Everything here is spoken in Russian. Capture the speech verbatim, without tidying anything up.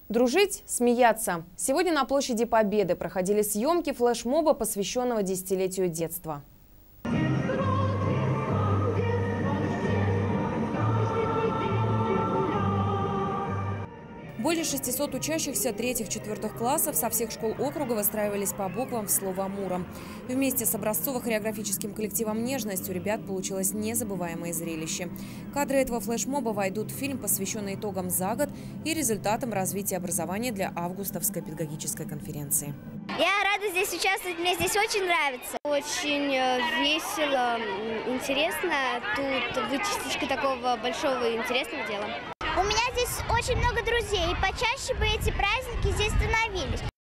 Дружить, смеяться. Сегодня на площади Победы проходили съемки флешмоба, посвященного десятилетию детства. Более шестисот учащихся третьих-четвертых классов со всех школ округа выстраивались по буквам в слово «Амура». Вместе с образцово-хореографическим коллективом «Нежность» у ребят получилось незабываемое зрелище. Кадры этого флешмоба войдут в фильм, посвященный итогам за год и результатам развития образования для августовской педагогической конференции. Я рада здесь участвовать, мне здесь очень нравится. Очень весело, интересно. Тут вычисточка такого большого и интересного дела. У меня здесь очень много друзей, и почаще бы эти праздники здесь становились.